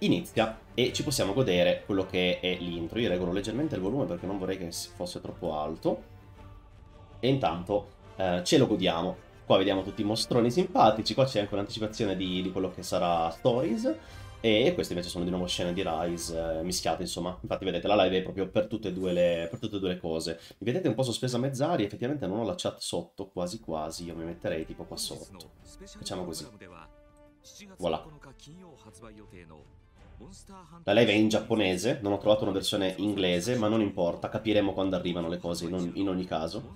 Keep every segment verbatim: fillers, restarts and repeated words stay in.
inizia e ci possiamo godere quello che è l'intro. Io regolo leggermente il volume perché non vorrei che fosse troppo alto. E intanto eh, ce lo godiamo. Qua vediamo tutti i mostroni simpatici, qua c'è anche un'anticipazione di, di quello che sarà Stories. E queste invece sono di nuovo scene di Rise eh, mischiate, insomma. Infatti vedete, la live è proprio per tutte e due le, per tutte e due le cose. Mi vedete un po' sospesa a mezz'aria, effettivamente non ho la chat sotto, quasi quasi. Io mi metterei tipo qua sotto. Facciamo così. Voilà. La live è in giapponese, non ho trovato una versione inglese, ma non importa, capiremo quando arrivano le cose in, in ogni caso.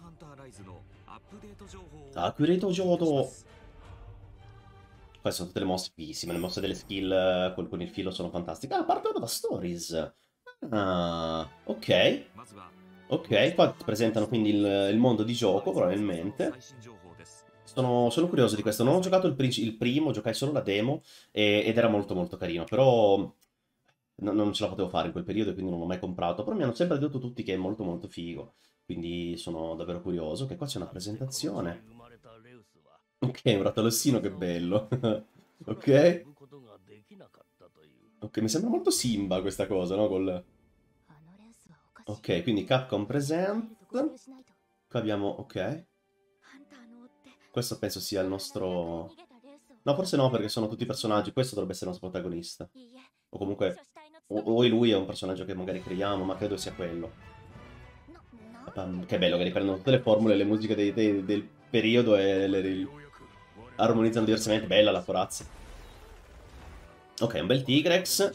Accurate Jodo! Queste sono tutte le mosse fighissime, le mosse delle skill con, con il filo sono fantastiche. Ah, partono da Stories! Ah, ok. Ok, qua ti presentano quindi il, il mondo di gioco, probabilmente. Sono, sono curioso di questo, non ho giocato il, il primo, giocai solo la demo e, ed era molto molto carino, però no, non ce la potevo fare in quel periodo e quindi non l'ho mai comprato, però mi hanno sempre detto tutti che è molto molto figo, quindi sono davvero curioso, che qua c'è una presentazione. Ok, un ratalossino, che bello. Ok. Ok, mi sembra molto Simba questa cosa, no? Col... Ok, quindi Capcom Present. Qua abbiamo... ok. Questo penso sia il nostro... No, forse no, perché sono tutti personaggi. Questo dovrebbe essere il nostro protagonista. O comunque... O, o lui è un personaggio che magari creiamo, ma credo sia quello. Um, che bello che riprendono tutte le formule, le musiche dei, dei, del periodo e le, le armonizzano diversamente. Bella la corazza. Ok, un bel Tigrex.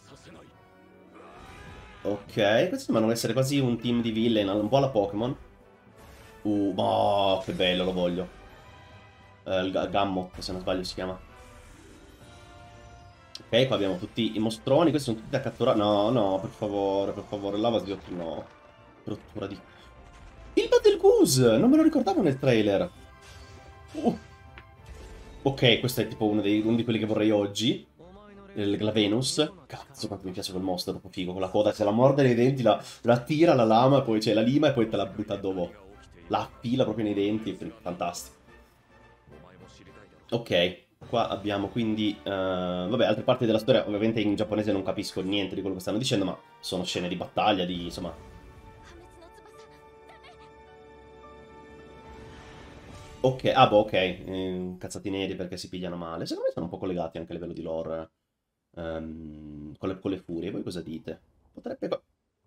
Ok, questi sembrano essere quasi un team di villain, un po' alla Pokémon. Uh, oh, che bello, lo voglio. Eh, il Gammot, se non sbaglio si chiama. Ok, qua abbiamo tutti i mostroni, questi sono tutti da catturare. No, no, per favore, per favore, lava Sbiotto, no. Rottura di... Il Battle Goose! Non me lo ricordavo nel trailer. Uh. Ok, questo è tipo uno, dei, uno di quelli che vorrei oggi. Il Glavenus. Cazzo, quanto mi piace quel mostro, troppo figo. Con la coda, se la morde nei denti, la, la tira, la lama, poi c'è la lima e poi te la butta dopo. La affila proprio nei denti, fantastico. Ok, qua abbiamo quindi... Uh, vabbè, altre parti della storia, ovviamente in giapponese non capisco niente di quello che stanno dicendo, ma sono scene di battaglia, di... insomma... Ok, ah boh, ok, eh, cazzati neri perché si pigliano male. Secondo me sono un po' collegati anche a livello di lore, ehm, con le, con le furie. Voi cosa dite? Potrebbe... co-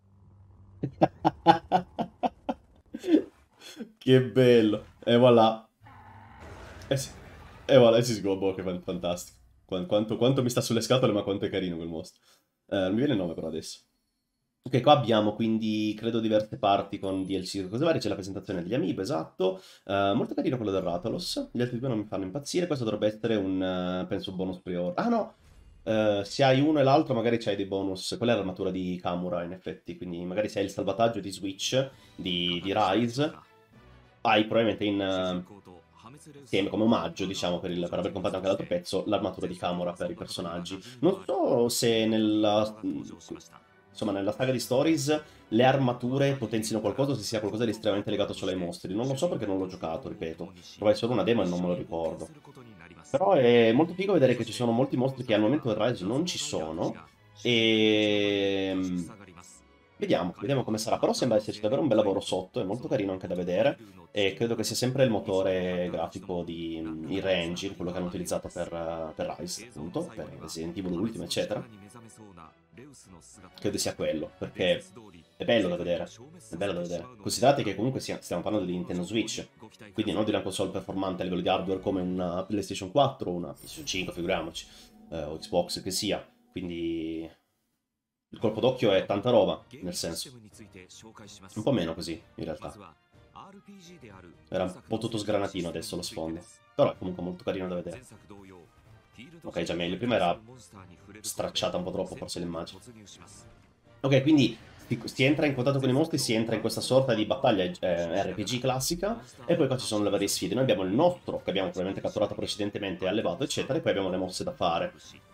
Che bello. E voilà. Eh sì. E voilà, sì, sì, boh, che fan- fantastico. Quan- Quanto, quanto mi sta sulle scatole, ma quanto è carino quel mostro. Eh, non mi viene il nome però adesso. Ok, qua abbiamo quindi, credo, diverse parti con D L C e cose varie. C'è la presentazione degli Amiibo, esatto. Eh, molto carino quello del Ratalos. Gli altri due non mi fanno impazzire. Questo dovrebbe essere un, eh, penso, bonus pre-order. Ah no! Eh, se hai uno e l'altro magari c'hai dei bonus. Quella è l'armatura di Kamura, in effetti. Quindi magari se hai il salvataggio di Switch, di, di Rise, hai probabilmente in... eh, insieme come omaggio, diciamo, per, il- per aver comprato anche l'altro pezzo, l'armatura di Kamura per i personaggi. Non so se nella, insomma, nella saga di Stories le armature potenzino qualcosa o se sia qualcosa di estremamente legato solo ai mostri. Non lo so perché non l'ho giocato, ripeto. Provai solo una demo e non me lo ricordo. Però è molto figo vedere che ci sono molti mostri che al momento del Rise non ci sono. E... Vediamo, vediamo come sarà. Però sembra esserci davvero un bel lavoro sotto, è molto carino anche da vedere. E credo che sia sempre il motore grafico di mm, il Re-Engine, quello che hanno utilizzato per, eh, per Rise, appunto, per Resident Evil Ultimo, eccetera. Credo sia quello, perché è bello da vedere. È bello da vedere. Considerate che comunque sia- stiamo parlando di Nintendo Switch, quindi non di una console performante a livello di hardware come una PlayStation quattro o una PlayStation cinque, figuriamoci, eh, o Xbox che sia. Quindi il colpo d'occhio è tanta roba, nel senso. Un po' meno così, in realtà. Era un po' tutto sgranatino adesso lo sfondo. Però è comunque molto carino da vedere. Ok, già meglio. Prima era stracciata un po' troppo, forse l'immagine. Ok, quindi si, si entra in contatto con i mostri, si entra in questa sorta di battaglia eh, R P G classica, e poi qua ci sono le varie sfide. Noi abbiamo il nostro, che abbiamo probabilmente catturato precedentemente, allevato, eccetera, e poi abbiamo le mosse da fare.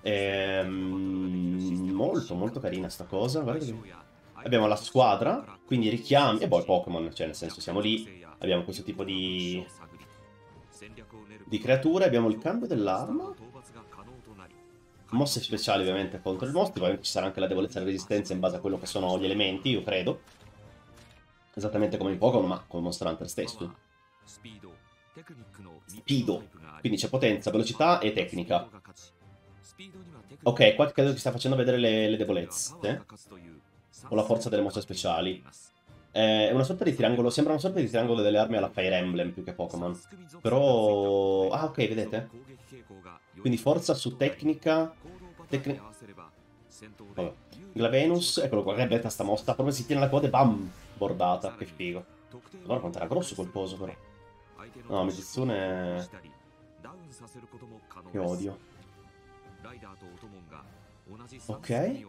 Ehm, molto, molto carina sta cosa. Guarda che... Abbiamo la squadra, quindi richiami, e poi Pokémon, cioè nel senso siamo lì, abbiamo questo tipo di, di creature, abbiamo il cambio dell'arma. Mosse speciali ovviamente contro il mostro, ovviamente ci sarà anche la debolezza e la resistenza in base a quello che sono gli elementi, io credo. Esattamente come in Pokémon, ma come Monster Hunter stesso. Speedo. Quindi c'è potenza, velocità e tecnica. Ok, qua credo che stia facendo vedere le, le debolezze. O la forza delle mosse speciali. È una sorta di triangolo, sembra una sorta di triangolo delle armi alla Fire Emblem più che Pokémon. Però... Ah, ok, vedete? Quindi forza su tecnica... Tecni... Vabbè. Glavenus, eccolo qua, che bella sta mossa. Proprio si tiene la coda e bam! Bordata, che figo. Guarda quanto era grosso quel coso, però. No, Mizitsune... Che odio. Ok.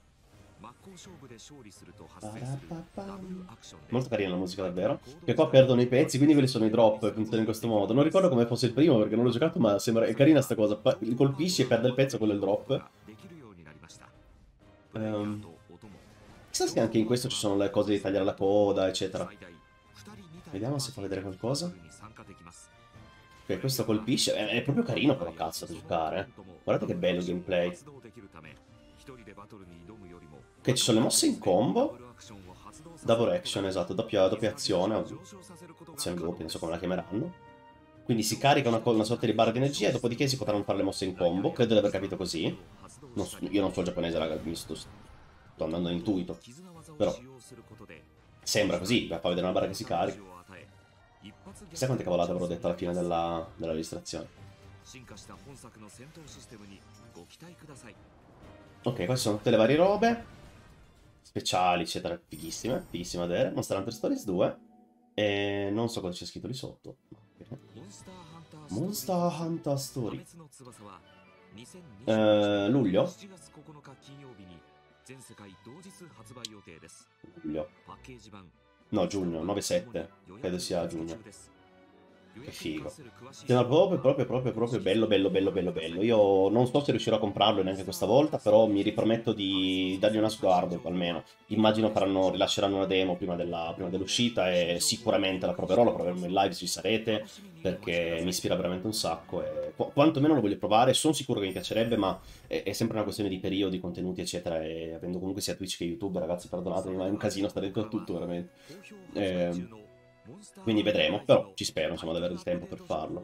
Molto carina la musica, davvero. Che qua perdono i pezzi, quindi quelli sono i drop, funziona in questo modo. Non ricordo come fosse il primo perché non l'ho giocato, ma sembra... È carina sta cosa. Li colpisci e perde il pezzo, quello è il drop. Um, chissà se anche in questo ci sono le cose di tagliare la coda, eccetera. Vediamo se fa vedere qualcosa. Ok, questo colpisce. È, è proprio carino però, cazzo, da giocare. Guardate che bello il gameplay. Ok, ci sono le mosse in combo. Double action, esatto, doppia, doppia azione. Azione doppia, non so come la chiameranno. Quindi si carica una, una sorta di barra di energia e dopodiché si potranno fare le mosse in combo. Credo di aver capito così. Non so, io non so il giapponese, raga, mi sto, sto andando a intuito. Però sembra così, fa vedere una barra che si carica. Chissà quante cavolate avrò detto alla fine della, della registrazione. Ok, queste sono tutte le varie robe. Speciali, eccetera, fighissime. Fighissime da vedere. Monster Hunter Stories due. E non so cosa c'è scritto lì sotto. Monster Hunter Story. Uh, luglio? Luglio. No, giugno, nove sette. Credo sia giugno. Che figo. Sembra proprio, proprio, proprio, proprio bello, bello, bello, bello, bello. Io non so se riuscirò a comprarlo neanche questa volta, però mi riprometto di dargli una sguardo, almeno. Immagino faranno, rilasceranno una demo prima della, prima dell'uscita e sicuramente la proverò, la proveremo in live, ci sarete, perché mi ispira veramente un sacco e qu quantomeno lo voglio provare. Sono sicuro che mi piacerebbe, ma è, è sempre una questione di periodi, contenuti, eccetera, e avendo comunque sia Twitch che YouTube, ragazzi, perdonatemi, ma è un casino stare dentro a tutto, veramente. Eh... Quindi vedremo, però ci spero insomma di avere il tempo per farlo.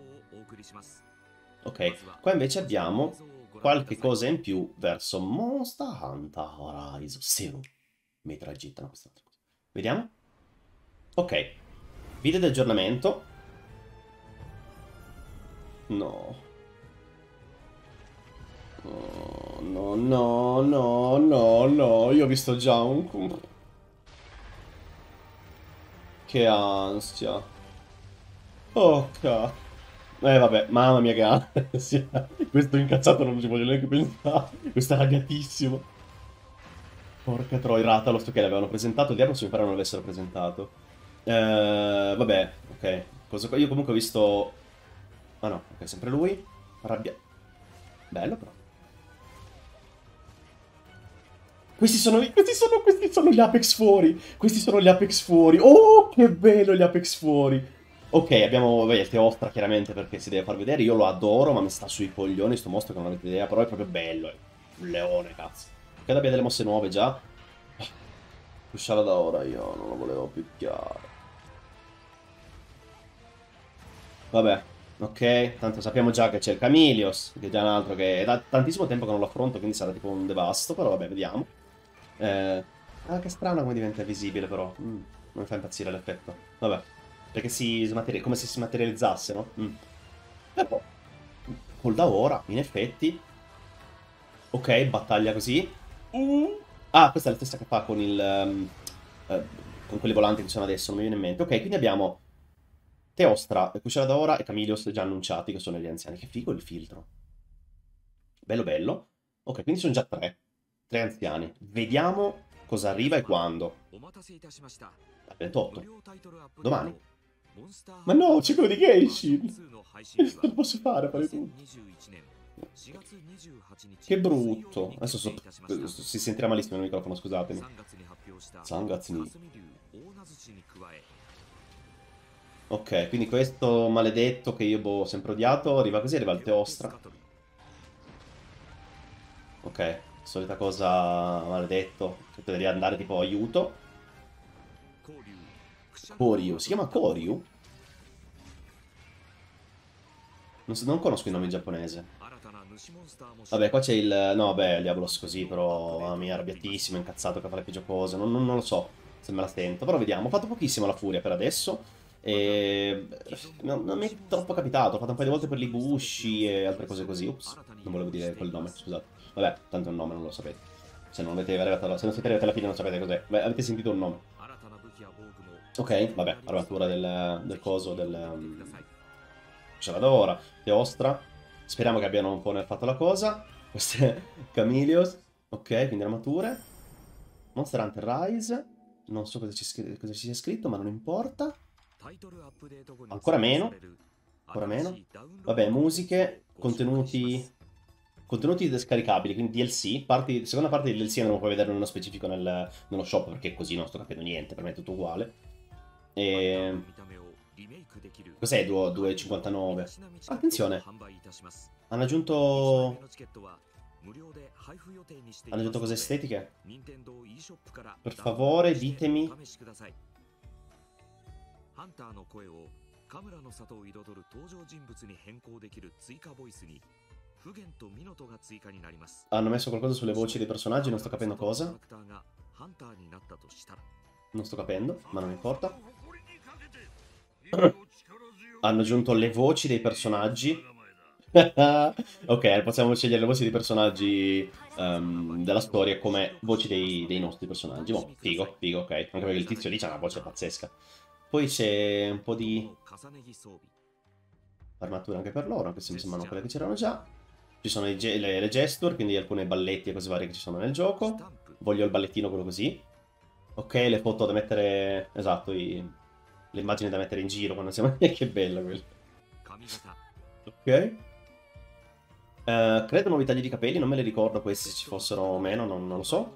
Ok, qua invece abbiamo qualche cosa in più verso Monster Hunter Horizon Zero. Mi tragittano quest'altra cosa. Vediamo? Ok, video di aggiornamento. No. Oh, no, no, no, no, no, io ho visto già un... Che ansia. Oh, cazzo. Eh, vabbè, mamma mia che ansia. Questo incazzato non ci voglio neanche pensare. Questo è arrabbiatissimo. Porca troia, Ratalos, ok, l'avevano presentato. Diavolo se mi pare non l'avessero presentato. Eh, vabbè, ok. Cosa qua? Io comunque ho visto... Ah no, ok, sempre lui. Arrabbia... Bello però. Questi sono, questi sono, questi sono gli Apex fuori. Questi sono gli Apex fuori. Oh, che bello gli Apex fuori. Ok, abbiamo vabbè, il Teostra chiaramente perché si deve far vedere. Io lo adoro, ma mi sta sui coglioni sto mostro che non avete idea. Però è proprio bello. È un leone, cazzo. Credo abbia delle mosse nuove già. Pusciala da ora, io non lo volevo picchiare. Vabbè, ok. Tanto sappiamo già che c'è il Camilios, che è già un altro che è da tantissimo tempo che non lo affronto, quindi sarà tipo un devasto. Però vabbè, vediamo. Eh... Ah, che strano come diventa visibile però. Mm, non mi fa impazzire l'effetto. Vabbè. Perché si smaterializza, come se si materializzasse, no? Mm. Però, col da ora, in effetti. Ok, battaglia così. Uh. Ah, questa è la stessa che fa con il... Um, uh, con quelli volanti che sono adesso, non mi viene in mente. Ok, quindi abbiamo Teostra, Cucciara d'Ora e Camilios già annunciati, che sono gli anziani. Che figo il filtro. Bello bello. Ok, quindi sono già tre. Tre anziani. Vediamo cosa arriva e quando. Al ventotto. Domani. Ma no, c'è quello di Genshin! Non posso fare, fare tutto. Che brutto. Adesso so, si sentirà malissimo il microfono, scusatemi. Zangatsuni. Ok, quindi questo maledetto che io boh, ho sempre odiato, arriva così, arriva il Teostra. Ok, solita cosa maledetto. Che devi andare tipo aiuto. Koryu, si chiama Koryu? Non, so- non conosco i nomi in giapponese. Vabbè, qua c'è il... No, beh, il Diablos così, però... Mamma mia, arrabbiatissimo, incazzato che fa le peggio cose. Non, non- non lo so se me la sento. Però vediamo. Ho fatto pochissimo la furia per adesso. E... Non, non mi è troppo capitato. Ho fatto un paio di volte per l'Ibushi e altre cose così. Ups, non volevo dire quel nome, scusate. Vabbè, tanto il nome non lo sapete. Se non, avete arrivato alla... Se non siete arrivati alla fine non sapete cos'è. Beh, avete sentito un nome. Ok, vabbè, armatura del, del coso, del... Um... Ce l'ha ora. Teostra. Speriamo che abbiano un po' nerfato la cosa. Queste Camilios. Ok, quindi armature. Monster Hunter Rise. Non so cosa ci, scri- cosa ci sia scritto, ma non importa. Ancora meno. Ancora meno. Vabbè, musiche, contenuti... Contenuti scaricabili, quindi D L C. Parti, seconda parte di D L C andremo poi a vedere nello specifico nel, nello shop, perché così non sto capendo niente, per me è tutto uguale. E... Cos'è due virgola cinquantanove? Attenzione, hanno aggiunto... Hanno aggiunto cose estetiche? Per favore, ditemi... ハンターの声をカムラの里を彩る登場人物に変更できる追加ボイスにフゲンとミノトが追加になります。 Hanno messo qualcosa sulle voci dei personaggi, non sto capendo cosa. Non sto capendo, ma non importa. Hanno aggiunto le voci dei personaggi. Ok, possiamo scegliere le voci dei personaggi um, della storia come voci dei, dei nostri personaggi. Boh, figo, figo, ok. Anche perché il tizio lì c'ha una voce pazzesca. Poi c'è un po' di armature anche per loro, anche se mi sembrano quelle che c'erano già. Ci sono i ge le, le gesture, quindi alcuni balletti e cose varie che ci sono nel gioco. Voglio il ballettino, quello così. Ok, le foto da mettere... Esatto, i... le immagini da mettere in giro quando siamo... Che bella quella. Ok. Uh, credo nuovi tagli di capelli, non me li ricordo questi se ci fossero o meno, non, non lo so.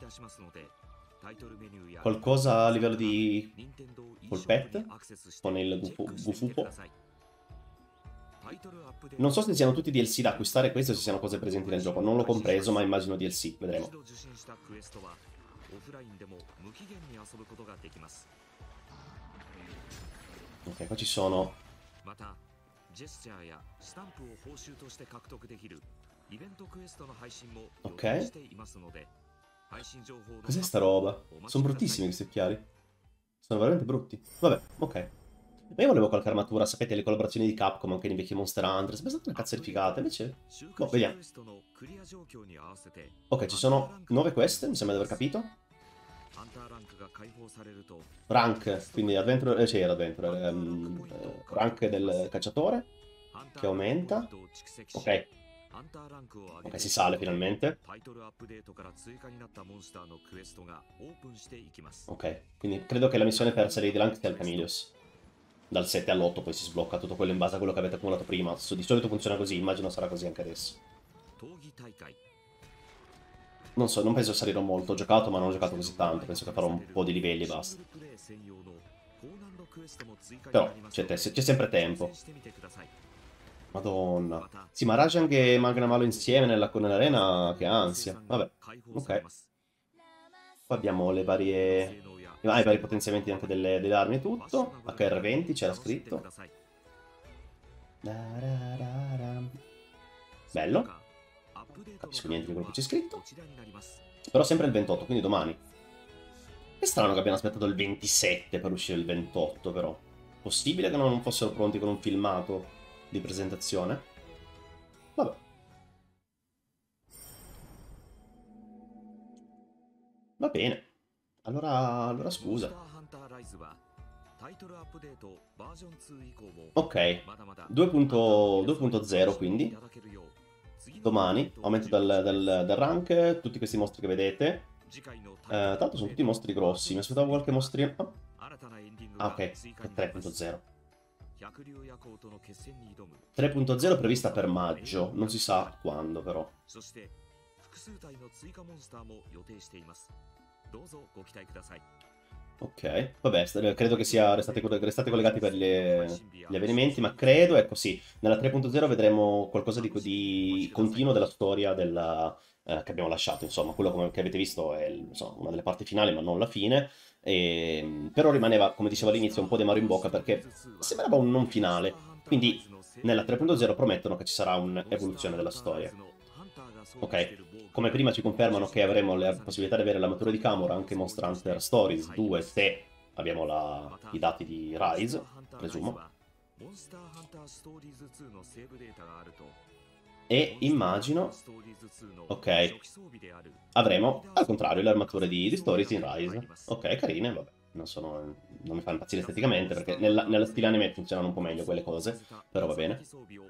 Qualcosa a livello di polpette con il Gufupo. Non so se siano tutti D L C da acquistare questi o se siano cose presenti nel gioco. Non l'ho compreso, ma immagino D L C, vedremo. Ok, qua ci sono... Ok. Cos'è sta roba? Sono bruttissimi questi occhiali. Sono veramente brutti. Vabbè, ok. Ma io volevo qualche armatura, sapete, le collaborazioni di Capcom anche nei vecchi Monster Hunter. È stata una cazzo di figata, invece... Boh, vediamo. Ok, ci sono nove quest, mi sembra di aver capito. Rank, quindi Adventure... Eh, c'era Adventure. Um, eh, rank del cacciatore, che aumenta. Ok. Ok, si sale finalmente. Ok, quindi credo che la missione per Lady Lang sia il Camilios. Dal sette all'otto poi si sblocca tutto quello in base a quello che avete accumulato prima. Di solito funziona così, immagino sarà così anche adesso. Non so, non penso salirò molto. Ho giocato, ma non ho giocato così tanto. Penso che farò un po' di livelli e basta. Però c'è sempre tempo. Madonna. Sì, ma Rajang e Magnamalo insieme nell'arena, che ansia. Vabbè, ok. Qua abbiamo le varie... Ah, i vari potenziamenti anche delle, delle armi e tutto. H R venti c'era scritto. Bello. Capisco niente di quello che c'è scritto. Però sempre il ventotto, quindi domani. È strano che abbiano aspettato il ventisette per uscire il ventotto, però. Possibile che non fossero pronti con un filmato di presentazione? Vabbè. Va bene. Allora, allora scusa. Ok, due punto zero quindi. Domani, aumento del, del, del rank, tutti questi mostri che vedete. Eh, tanto sono tutti mostri grossi, mi aspettavo qualche mostrino... Oh. Ah, ok, tre punto zero. tre punto zero prevista per maggio, non si sa quando però. Ok, vabbè, st- credo che sia restate, restate collegati per le- gli avvenimenti, ma credo, ecco sì, nella tre punto zero vedremo qualcosa di, di continuo della storia della, eh, che abbiamo lasciato, insomma, quello come, che avete visto è il- insomma, una delle parti finali, ma non la fine, e, però rimaneva, come dicevo all'inizio, un po' di amaro in bocca perché sembrava un non finale, quindi nella tre punto zero promettono che ci sarà un'evoluzione della storia. Ok, come prima ci confermano che avremo la possibilità di avere l'armatura di Kamura anche in Monster Hunter Stories due se abbiamo la- i dati di Rise, presumo. E immagino, ok, avremo al contrario le armature di, di Stories in Rise. Ok, carine, vabbè, non, sono, non mi fanno impazzire esteticamente perché nella, nella stile anime funzionano un po' meglio quelle cose, però va bene.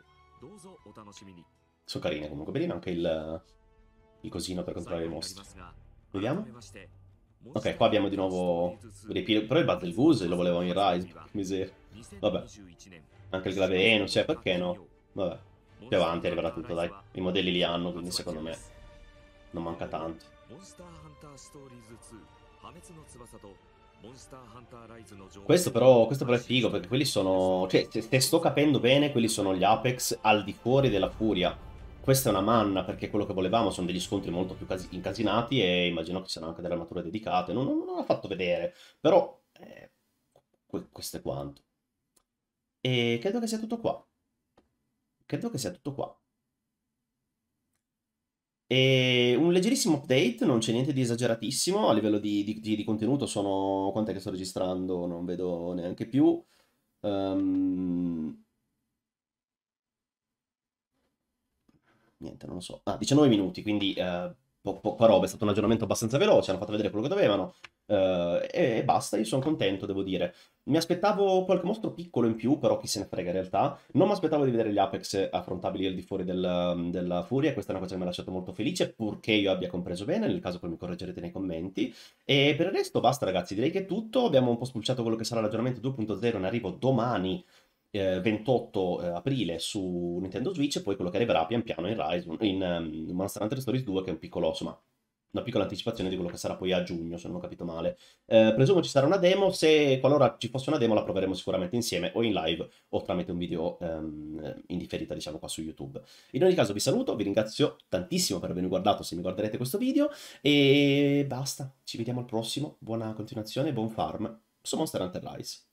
Sono carine comunque, benino anche il, il cosino per controllare i mostri. Vediamo. Ok, qua abbiamo di nuovo ripilo, però il Battle Goose lo volevo in Rise, che miseria. Vabbè, anche il Glaveno, cioè perché no? Vabbè, più avanti arriverà tutto, dai. I modelli li hanno, quindi secondo me non manca tanto. Questo però, questo però è figo, perché quelli sono... Cioè, se, se sto capendo bene, quelli sono gli Apex al di fuori della Furia. Questa è una manna, perché quello che volevamo sono degli scontri molto più casi- incasinati e immagino che ci saranno anche delle armature dedicate. Non, non, non l'ha fatto vedere, però eh, que- questo è quanto. E credo che sia tutto qua. Credo che sia tutto qua. E un leggerissimo update, non c'è niente di esageratissimo, a livello di, di- di- di contenuto sono... Quant'è che sto registrando? Non vedo neanche più. Ehm, Niente, non lo so. Ah, diciannove minuti, quindi eh, po- poca roba, è stato un aggiornamento abbastanza veloce, hanno fatto vedere quello che dovevano eh, e, e basta, io sono contento, devo dire. Mi aspettavo qualche mostro piccolo in più, però chi se ne frega in realtà. Non mi aspettavo di vedere gli Apex affrontabili al di fuori del- della Furia, questa è una cosa che mi ha lasciato molto felice, purché io abbia compreso bene, nel caso poi mi correggerete nei commenti. E per il resto basta ragazzi, direi che è tutto, abbiamo un po' spulciato quello che sarà l'aggiornamento due punto zero in arrivo domani eh, ventotto eh, aprile su Nintendo Switch e poi quello che arriverà pian piano in Rise, in um, Monster Hunter Stories due che è un piccolo, insomma, una piccola anticipazione di quello che sarà poi a giugno, se non ho capito male. Eh, presumo ci sarà una demo, se qualora ci fosse una demo la proveremo sicuramente insieme o in live o tramite un video ehm, in differita, diciamo, qua su YouTube. In ogni caso vi saluto, vi ringrazio tantissimo per avermi guardato se mi guarderete questo video e basta, ci vediamo al prossimo, buona continuazione e buon farm su Monster Hunter Rise.